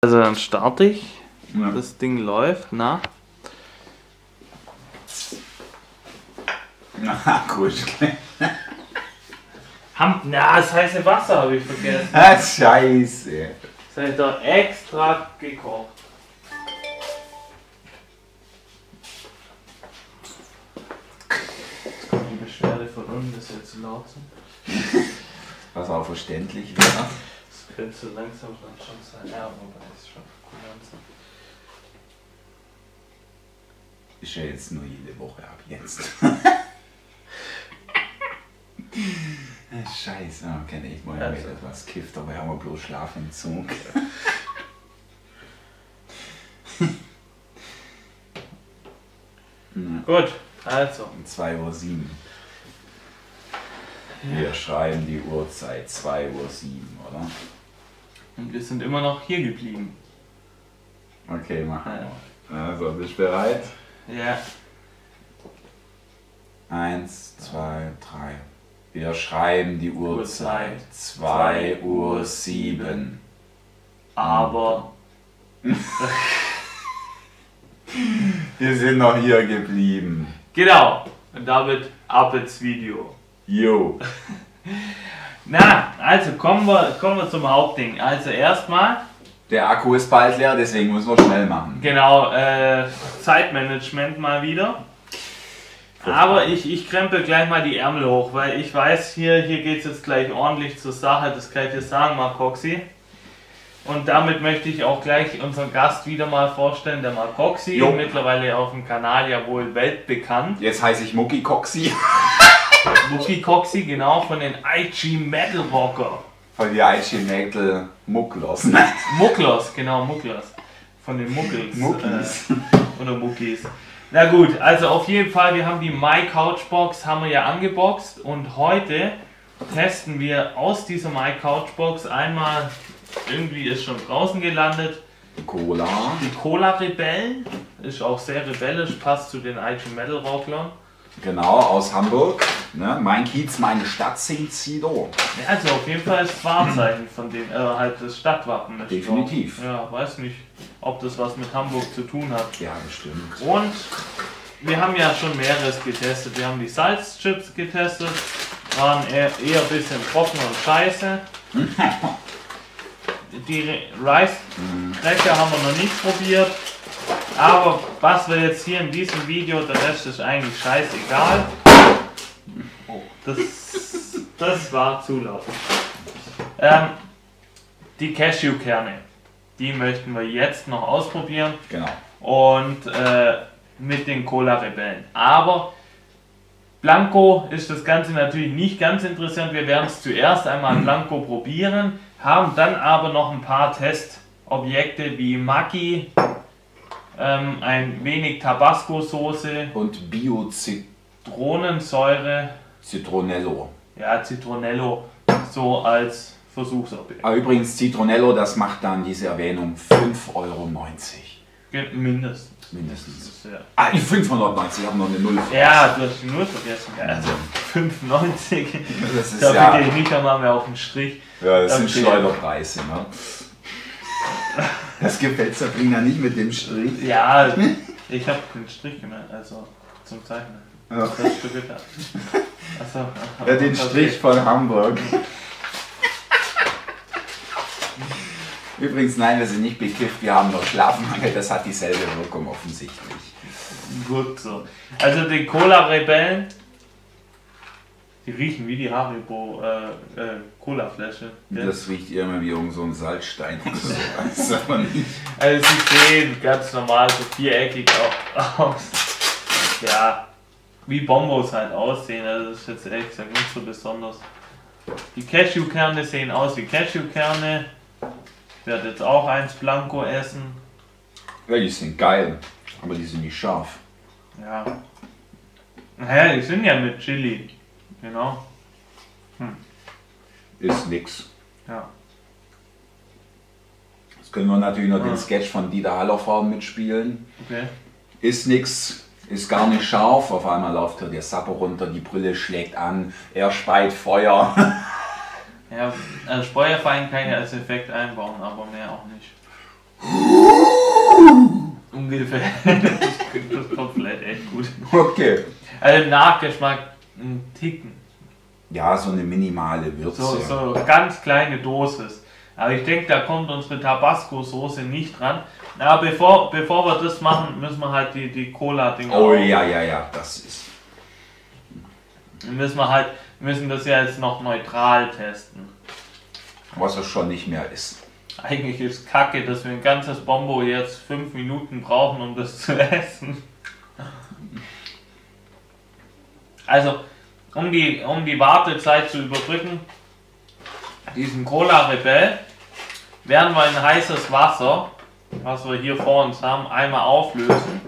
Also dann starte ich. Ja. Das Ding läuft, na? Na gut. Na, das heiße Wasser habe ich vergessen. Ah, Scheiße. Das habe ich doch extra gekocht. Jetzt kommt die Beschwerde von unten, dass wir zu laut sind. Was auch verständlich wäre. Das könnte so langsam dann schon sein. Ja, wobei ist schon langsam. Ist ja jetzt nur jede Woche ab jetzt. Scheiße, kenne ich mal Also. mit etwas kifft, aber haben wir bloß Schlafentzug. Gut, also. 2:07 Uhr. Wir schreiben die Uhrzeit 2:07 Uhr, oder? Und wir sind immer noch hier geblieben. Okay, machen wir. Also, bist du bereit? Ja. 1, 2, 3. Wir schreiben die Uhrzeit 2:07 Uhr. Aber. Wir sind noch hier geblieben. Genau. Und damit ab ins Video. Jo. Na, also kommen wir zum Hauptding. Also erstmal, Der Akku ist bald leer, deswegen müssen wir schnell machen. genau, Zeitmanagement mal wieder. Aber ich krempel gleich mal die Ärmel hoch, weil ich weiß, hier geht es jetzt gleich ordentlich zur Sache, das kann ich dir sagen, Mark Coxey. Und damit möchte ich auch gleich unseren Gast wieder mal vorstellen, der Mark Coxey, Jo. mittlerweile auf dem Kanal ja wohl weltbekannt. Jetzt heiße ich Mucki Coxey. Mucki Coxey, genau, von den IG Metal Rocker. Von die IG Metal Mucklos. Mucklos, genau, Mucklos. Von den Muckels. Muckis. Oder Muckis. Na gut, also auf jeden Fall, wir haben die My Couchbox, haben wir ja angeboxt und heute testen wir aus dieser My Couchbox einmal, irgendwie ist schon draußen gelandet, Cola. die Cola Rebellen, ist auch sehr rebellisch, passt zu den IG Metal Rocklern. Genau, aus Hamburg. Ne? Mein Kiez, meine Stadt singt Sido. Ja, also auf jeden Fall ist das Wahrzeichen von dem, halt das Stadtwappen. Ist Definitiv. Drauf. Ja, weiß nicht, ob das was mit Hamburg zu tun hat. Ja, bestimmt. Und wir haben ja schon mehreres getestet. Wir haben die Salzchips getestet, waren eher ein bisschen trocken und scheiße. Die Rice Cracker haben wir noch nicht probiert. Aber was wir jetzt hier in diesem Video, der Rest ist eigentlich scheißegal. Oh, das war zu laut. Die Cashewkerne, die möchten wir jetzt noch ausprobieren. Genau. Und mit den Cola Rebellen. Aber Blanco ist das Ganze natürlich nicht ganz interessant. Wir werden es zuerst einmal Blanco probieren, haben dann aber noch ein paar Testobjekte wie Maggi, ein wenig Tabasco-Soße, Und Zitronensäure, Citronello. ja Citronello, so als Versuchsobjekt. Aber übrigens, Citronello, das macht dann diese Erwähnung 5,90 Euro. Mindestens. Mindestens. Ja. Ah, die 590, ich habe noch eine Null. Ja, du hast die Null vergessen. Ja, also 5,90. Das ist Dafür ja, gehe ich nicht einmal mehr auf den Strich. ja, das sind Okay. Schleuderpreise. Ne? Das gefällt Sabrina nicht mit dem Strich. Ja, ich habe den Strich gemacht, also zum Zeichnen. Ja. Das hast du getan. Achso, Ja, den Strich von Hamburg. Übrigens, nein, wir sind nicht bekifft, wir haben noch Schlafmangel, das hat dieselbe Wirkung offensichtlich. Gut so. Also die Cola Rebellen, die riechen wie die Haribo Cola Flasche. Ja. Das riecht immer wie irgend so ein Salzstein oder so. Weiß aber nicht. Also sie sehen ganz normal so viereckig aus. Ja, wie Bonbons halt aussehen, also das ist jetzt ehrlich gesagt nicht so besonders. Die Cashewkerne sehen aus wie Cashewkerne. Ich werde jetzt auch eins Blanco essen. Ja, die sind geil, aber die sind nicht scharf. Ja. Naja, die sind ja mit Chili. Genau. Ist nix. Ja. Jetzt können wir natürlich noch den Sketch von Dieter Hallervorden mitspielen. Okay. Ist nix, ist gar nicht scharf. Auf einmal läuft hier der Sapper runter, die Brille schlägt an, er speit Feuer. Ja, also Feuerfallen kann ich als Effekt einbauen, aber mehr auch nicht. Ungefähr. Das kommt vielleicht echt gut. Okay. Also im Nachgeschmack ein Ticken. Ja, so eine minimale Würze. So ganz kleine Dosis. Aber ich denke, da kommt unsere Tabasco-Soße nicht dran. Aber bevor wir das machen, müssen wir halt die Cola-Dinger. Oh ja, das ist. Müssen das ja jetzt noch neutral testen. Was es schon nicht mehr ist. Eigentlich ist Kacke, dass wir ein ganzes Bombo jetzt 5 Minuten brauchen, um das zu essen. Also, um die Wartezeit zu überbrücken, diesen Cola Rebell werden wir in heißes Wasser, was wir hier vor uns haben, einmal auflösen.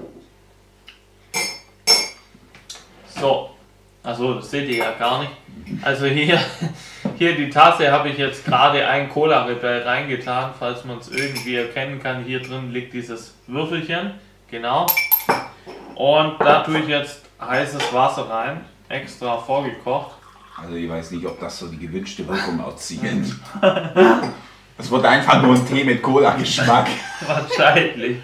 So, also das seht ihr ja gar nicht. Also hier die Tasse habe ich jetzt gerade ein Cola Rebell reingetan, falls man es irgendwie erkennen kann. Hier drin liegt dieses Würfelchen, genau. Und da tue ich jetzt heißes Wasser rein, extra vorgekocht. Also ich weiß nicht, ob das so die gewünschte Wirkung erzielt. Das wird einfach nur ein Tee mit Cola-Geschmack. Wahrscheinlich.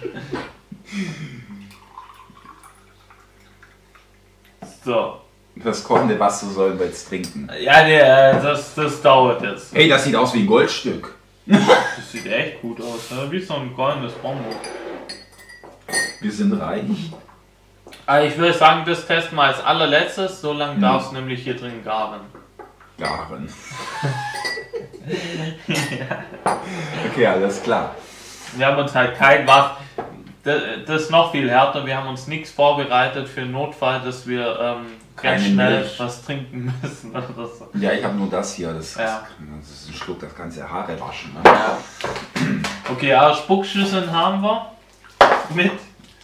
So. Das kochende Wasser sollen wir jetzt trinken. Ja, nee, das dauert jetzt. Hey, das sieht aus wie ein Goldstück. Das sieht echt gut aus, ne? Wie so ein goldenes Bonbon. Wir sind reich. Also ich würde sagen, das testen wir als allerletztes, so lange darf es nämlich hier drin garen. Garen. Okay, alles klar. Wir haben uns halt kein was. Das ist noch viel härter, wir haben uns nichts vorbereitet für den Notfall, dass wir ganz schnell was trinken müssen oder so. Ja, ich habe nur das hier, das ist ein Schluck, das kannst du ja Haare waschen. Ne? Ja. Okay, aber Spuckschüsseln haben wir mit.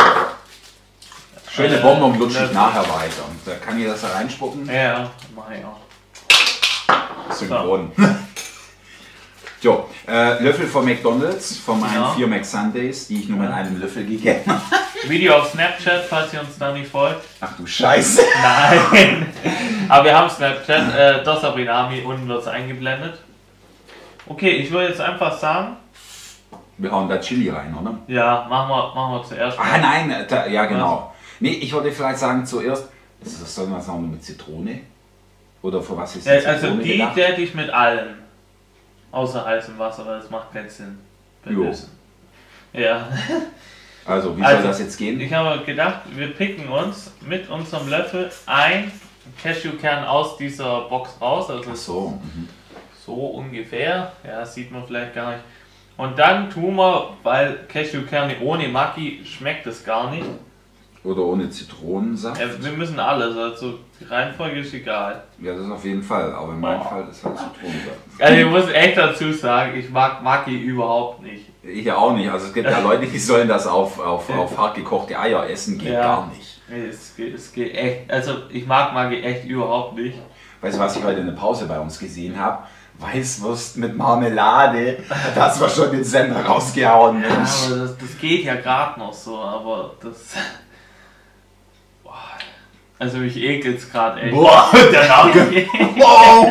Schöne Bonbon lutsche ich nachher weiter. Da kann ich das da reinspucken? Ja, mach ich auch. Synchron. So, Löffel von McDonald's, von meinen 4 McSundays, die ich nur mit einem Löffel gegessen habe. Video auf Snapchat, falls ihr uns da nicht folgt. Ach du Scheiße. Nein. Aber wir haben Snapchat, das Abinami, unten wird es eingeblendet. Okay, ich würde jetzt einfach sagen. Wir hauen da Chili rein, oder? Ja, machen wir zuerst. Ah nein, ja genau. Nee, ich würde vielleicht sagen zuerst, das soll man sagen mit Zitrone? Oder für was ist die Zitrone also die gedacht? täte ich mit allem. Außer heißem Wasser, weil das macht keinen Sinn. Ja. Also, wie soll das jetzt gehen? Ich habe gedacht, wir picken uns mit unserem Löffel ein Cashewkern aus dieser Box raus. Also Ach so. So ungefähr. Ja, das sieht man vielleicht gar nicht. Und dann tun wir, weil Cashewkerne ohne Maki schmeckt es gar nicht. Oder ohne Zitronensaft? Ja, wir müssen alles, also die Reihenfolge ist egal. Ja, das ist auf jeden Fall, aber in meinem Fall ist halt Zitronensaft. Also ich muss echt dazu sagen, ich mag Maki überhaupt nicht. Ich auch nicht, also es gibt ja Leute, die sollen das auf hart gekochte Eier essen, geht gar nicht. Es geht echt, also ich mag Maki echt überhaupt nicht. Weißt du, was ich heute in der Pause bei uns gesehen habe? Weißwurst mit Marmelade, das war schon den Sender rausgehauen, Mensch. Ja, aber das geht ja gerade noch so, aber das... Also mich ekelt's gerade echt. Boah, der Name! Wow!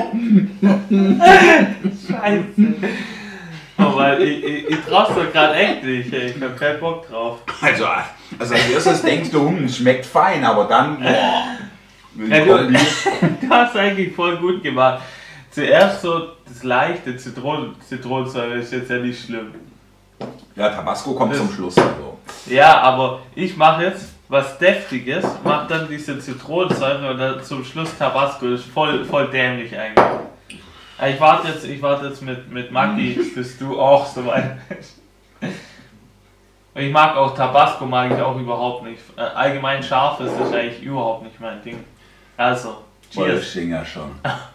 Scheiße. Aber ich trau's doch gerade echt nicht, ey. Ich hab keinen Bock drauf. Also als erstes denkst du, schmeckt fein, aber dann, boah. Ja, du hast eigentlich voll gut gemacht. Zuerst so das leichte Zitronensäure ist jetzt ja nicht schlimm. Ja, Tabasco kommt zum Schluss. Also. Ja, aber ich mache jetzt was Deftiges, mach dann diese Zitronensäure und dann zum Schluss Tabasco. Das ist voll dämlich eigentlich. Ich warte jetzt mit Maki, bis du auch so weit bist. Ich mag auch Tabasco, mag ich auch überhaupt nicht. Allgemein scharf ist das eigentlich überhaupt nicht mein Ding. Also, cheers. Ja schon.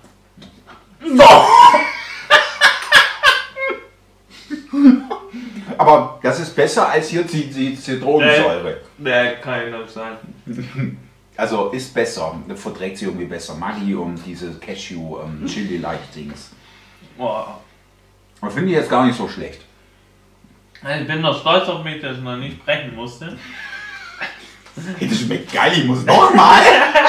Aber das ist besser als hier die Zitronensäure. Nee, kann ich nicht sein. Also ist besser, verträgt sie irgendwie besser. Maggi und diese Cashew Chili-like Dings. Boah. Aber finde ich jetzt gar nicht so schlecht. Ich bin noch stolz auf mich, dass ich noch nicht brechen musste. Hey, das schmeckt geil, ich muss nochmal.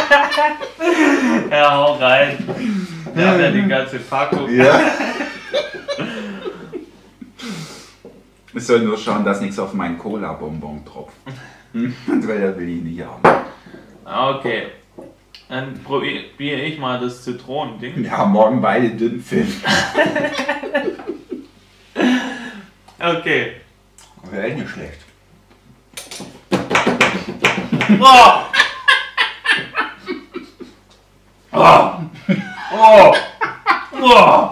Ja, hau rein. Wir haben ja die ganze Packung. Ja. Ich soll nur schauen, dass nichts auf meinen Cola-Bonbon tropft. Weil das will ich nicht haben. Okay. Dann probiere ich mal das Zitronending. Ja, morgen beide Dünnpfiff. Okay. Wäre echt nicht schlecht. Oh! Oh! Oh! Oh!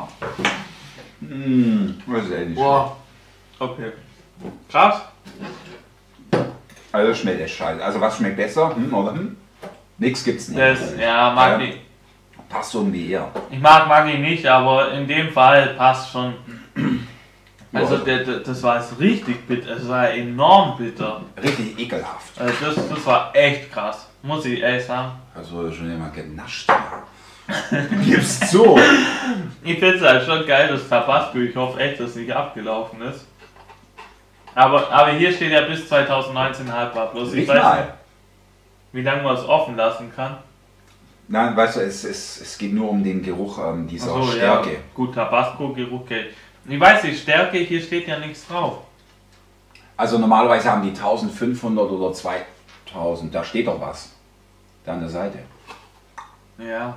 Das ist echt nicht Boah. Okay. Krass. schlecht. Also schmeckt echt scheiße. Also was schmeckt besser? Oder? Nix gibt's nicht. Das, ja, mag ich. Passt irgendwie eher. Ich mag ich nicht, aber in dem Fall passt schon. Also das war jetzt richtig bitter, es war enorm bitter. Richtig ekelhaft. Also das war echt krass, muss ich ehrlich sagen. Also wurde schon immer genascht. Ja. Gib's zu. Ich finde es halt schon geil, das Tabasco, ich hoffe echt, dass es nicht abgelaufen ist. Aber hier steht ja bis 2019 haltbar, bloß ich weiß nicht, wie lange man es offen lassen kann. Nein, weißt du, es geht nur um den Geruch dieser Ach so, Stärke. Ja, gut, Tabasco-Geruch geht. Ich weiß nicht, Stärke, hier steht ja nichts drauf. Also normalerweise haben die 1500 oder 2000, da steht doch was. Da an der Seite. Ja.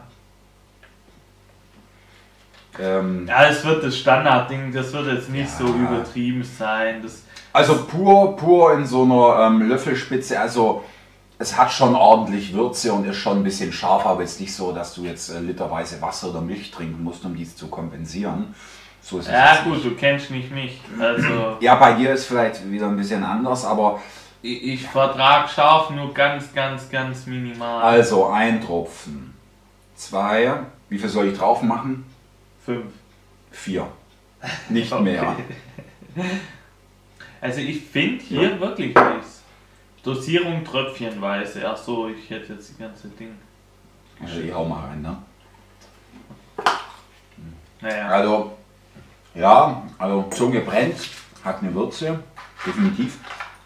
Ähm, Ja, es wird das Standardding, das wird jetzt nicht Ja. so übertrieben sein. Das, also pur in so einer Löffelspitze, also es hat schon ordentlich Würze und ist schon ein bisschen scharf, aber jetzt nicht so, dass du jetzt literweise Wasser oder Milch trinken musst, um dies zu kompensieren. So ist es ja jetzt gut, nicht. du kennst nicht mich. Also Ja, bei dir ist vielleicht wieder ein bisschen anders, aber ich vertrag scharf nur ganz minimal. also ein Tropfen, 2, wie viel soll ich drauf machen? 5. 4. Nicht Okay. mehr. Also ich finde hier wirklich nichts. Dosierung tröpfchenweise. Ach so, ich hätte jetzt die ganze Ding. Also ich hau mal rein, ne? Naja. Also, ja, also Zunge brennt, hat eine Würze, definitiv.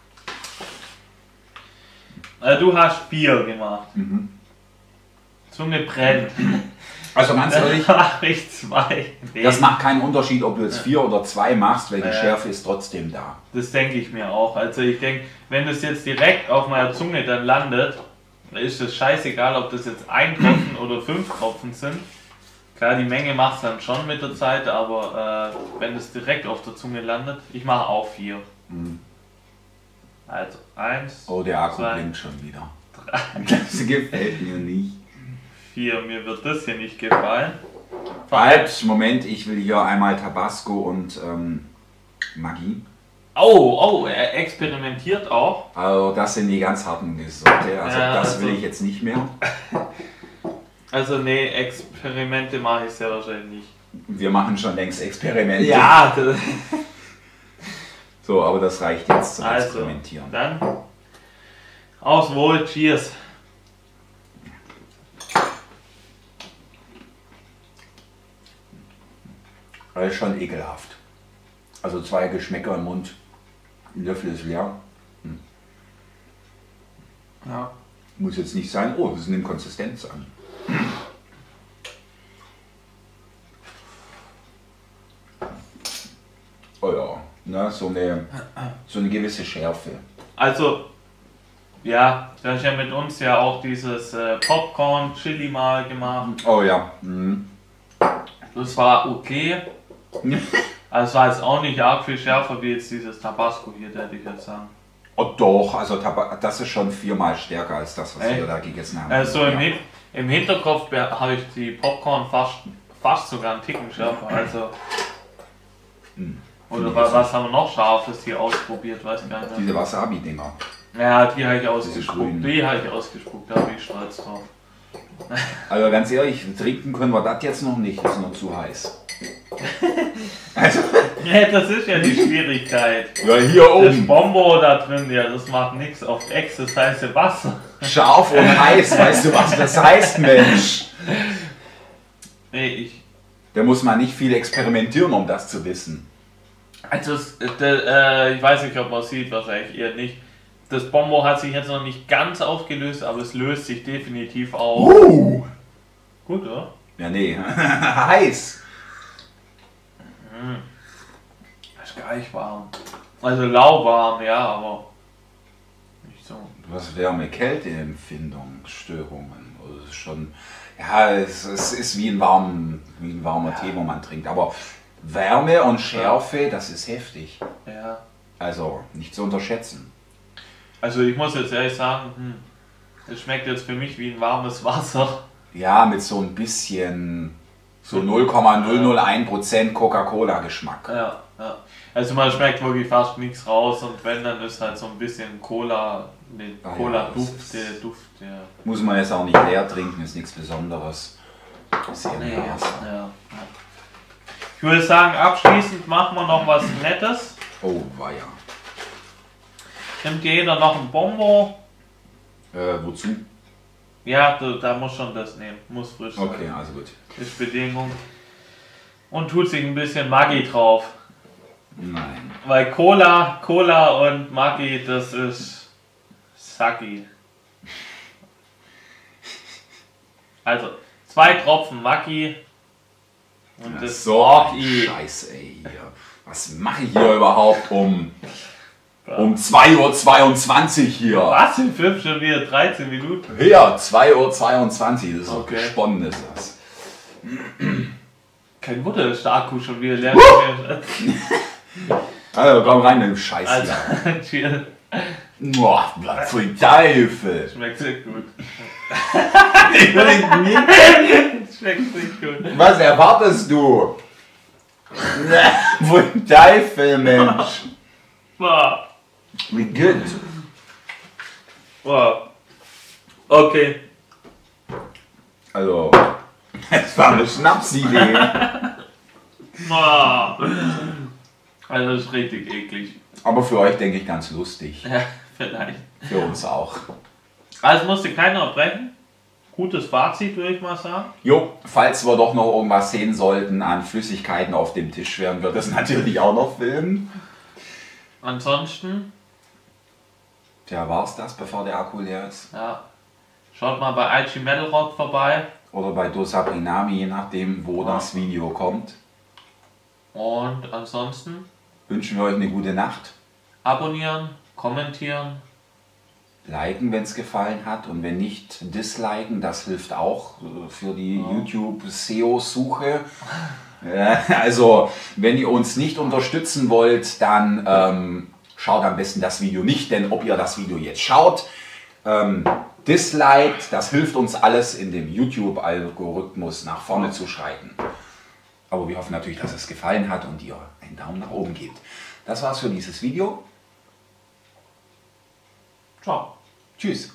Du hast 4 gemacht. Mhm. Zunge brennt. Also ganz ehrlich, Dann mach ich 2. Nee, das macht keinen Unterschied, ob du jetzt 4 oder 2 machst, weil die Ja. Schärfe ist trotzdem da. das denke ich mir auch. Also ich denke, wenn das jetzt direkt auf meiner Zunge dann landet, dann ist es scheißegal, ob das jetzt 1 Tropfen oder 5 Tropfen sind. Klar, die Menge macht es dann schon mit der Zeit, aber wenn das direkt auf der Zunge landet, ich mache auch 4. Mhm. Also 1, Oh, der Akku 2, blinkt schon wieder. Das gefällt mir nicht. 4. Mir wird das hier nicht gefallen. Halt, Moment, ich will hier einmal Tabasco und Maggi. Oh, er experimentiert auch. Also das sind die ganz harten Sorte, also Ja, das also- will ich jetzt nicht mehr. Also nee, Experimente mache ich sehr wahrscheinlich nicht. Wir machen schon längst Experimente. Ja, das, So, aber das reicht jetzt zum also Experimentieren. dann aufs Wohl, cheers. Das ist schon ekelhaft. Also 2 Geschmäcker im Mund, ein Löffel ist leer. Ja. Muss jetzt nicht sein. Oh, das nimmt Konsistenz an. Oh ja, ne, so eine gewisse Schärfe. Also, ja, da ist ja mit uns ja auch dieses Popcorn Chili mal gemacht. Oh ja. Mhm. Das war okay. Also es war jetzt auch nicht arg viel schärfer wie jetzt dieses Tabasco hier, hätte ich jetzt sagen. Oh doch, also das ist schon 4-mal stärker als das, was Echt? wir da gegessen haben. Also ja. im Hinterkopf habe ich die Popcorn fast sogar einen Ticken schärfer. Also, oder was haben wir noch Scharfes hier ausprobiert, weiß gar nicht. Diese Wasabi-Dinger. Ja, die habe ich grünen. ausgespuckt. Die habe ich ausgespuckt, da bin ich stolz drauf. Also ganz ehrlich, trinken können wir das jetzt noch nicht, ist noch zu heiß. Also, Ja, das ist ja die Schwierigkeit. ja, hier Das oben. Bombo da drin, ja, das macht nichts auf Ex, das heiße Wasser. Scharf und heiß, weißt du, was das heißt, Mensch? Nee, Da muss man nicht viel experimentieren, um das zu wissen. also ich weiß nicht, ob man es sieht, wahrscheinlich eher nicht. Das Bombo hat sich jetzt noch nicht ganz aufgelöst, aber es löst sich definitiv auf. Gut, oder? Ja, nee. Heiß. Das ist gar nicht warm. Also lauwarm, ja, aber nicht so. Du hast Wärme-Kälte-Empfindung, Störungen. Also es ist schon, ja, es ist wie ein warmer Tee, wo man trinkt. Aber Wärme und Schärfe, das ist heftig. Ja. Also nicht zu unterschätzen. Also ich muss jetzt ehrlich sagen, es schmeckt jetzt für mich wie ein warmes Wasser. Ja, mit so ein bisschen, so 0,001% Coca-Cola-Geschmack. Ja, ja. Also man schmeckt wirklich fast nichts raus und wenn, dann ist halt so ein bisschen Cola, den Ah ja, Cola-Duft, das der ist- Duft, der... Muss man jetzt auch nicht leer trinken, ist nichts Besonderes. Sehr Nee, leer. ja. Ich würde sagen, abschließend machen wir noch was Nettes. Oh, weia. Nimmt jeder noch ein Bonbon. Wozu? Ja, da muss schon das nehmen. Muss frisch sein. Okay, also gut. Ist Bedingung. Und tut sich ein bisschen Maggi drauf. Nein. Weil Cola und Maggi, das ist Saki. Also 2 Tropfen Maggi und das So ein Scheiß, ey. Hier. Was mache ich hier überhaupt um 2:22 Uhr hier? Was? In 5 schon wieder 13 Minuten? Hier, 2:22 Uhr. Das ist Okay. okay. Gesponnen ist das. Kein Wunder, ist der Akku schon wieder leer. Also komm rein mit dem Scheiß Also, hier. chill. Boah, bleib für den Teufel. Schmeckt sehr gut. Schmeckt nicht gut. Was erwartest du? Für den Teufel, Mensch. Boah. Wie gut. Boah. Okay. Also, es war eine Schnapsidee. Boah. Also das ist richtig eklig. Aber für euch denke ich ganz lustig. Ja, vielleicht. Für uns auch. Also musste keiner brechen. Gutes Fazit, würde ich mal sagen. Jo, falls wir doch noch irgendwas sehen sollten an Flüssigkeiten auf dem Tisch, werden wir das natürlich auch noch filmen. Ansonsten, Tja, war's das, bevor der Akku leer ist? ja, schaut mal bei IG Metal Rock vorbei. Oder bei Dosa Brinami, je nachdem, wo Ja. das Video kommt. Und ansonsten Wünschen wir euch eine gute Nacht. abonnieren, kommentieren. Liken, wenn es gefallen hat. Und wenn nicht, disliken. Das hilft auch für die YouTube-SEO-Suche. Also, wenn ihr uns nicht unterstützen wollt, dann schaut am besten das Video nicht. Denn ob ihr das Video jetzt schaut, disliked, das hilft uns alles in dem YouTube-Algorithmus nach vorne zu schreiten. Aber wir hoffen natürlich, dass es gefallen hat und ihr einen Daumen nach oben gebt. Das war's für dieses Video. Ciao. Tschüss.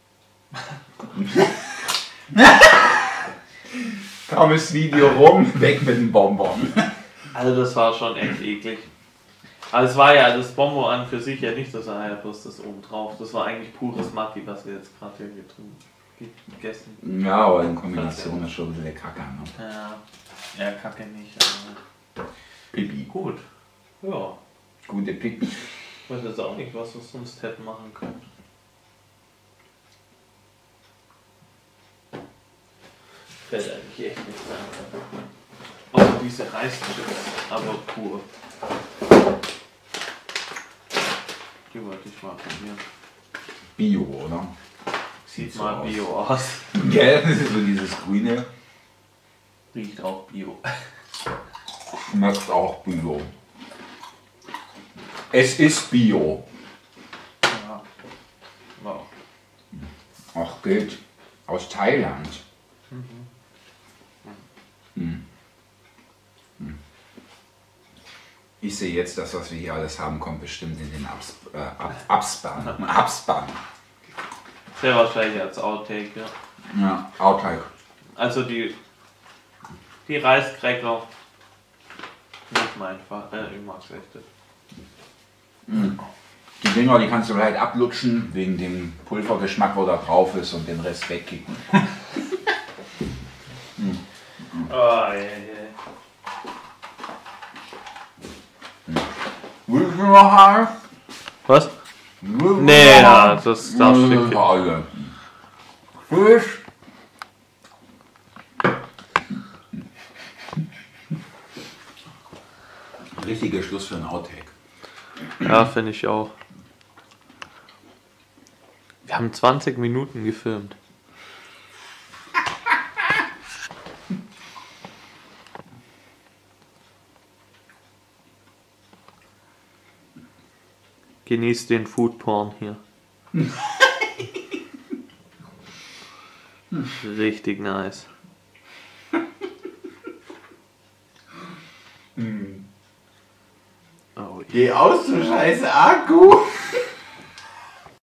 Kaum ist Video rum, weg mit dem Bonbon. Also das war schon echt eklig. Aber es war ja das Bonbon an für sich ja nicht, das war ja bloß das oben drauf. Das war eigentlich pures Maggi, was wir jetzt gerade hier gegessen. Ja, aber in Kombination ist schon ein bisschen Kacke. Ne? Ja, Kacke nicht. Aber Pipi. gut. Ja. Gute Pipi. Ich weiß jetzt auch nicht, was wir sonst hätten machen können. Fällt eigentlich echt nichts ein. Außer diese Reischips, aber pur. Die wollte ich mal probieren. Bio, oder? Sieht so mal aus. Bio aus. Gell, das ist so dieses Grüne. Riecht auch Bio. Schmeckt auch Bio. Es ist Bio. Ja. Wow. Ach, geht. Aus Thailand. Ich sehe jetzt, das, was wir hier alles haben, kommt bestimmt in den Abspann. Sehr wahrscheinlich als Outtake, ja. Ja, Outtake. Also die Reiskräcker. Nicht mein Fall. Ich mag's echt. Die Dinger, die kannst du halt ablutschen, wegen dem Pulvergeschmack, wo da drauf ist, und den Rest wegkicken. Oh, yeah. Willst du noch haben? Was? Willst du Nee, noch ja, haben? das darfst du nicht. alle. Tschüss. Richtiger Schluss für ein Outtake. Ja, finde ich auch. Wir haben 20 Minuten gefilmt. Genießt den Foodporn hier. Richtig nice. Oh, Geh aus, du scheiße Akku!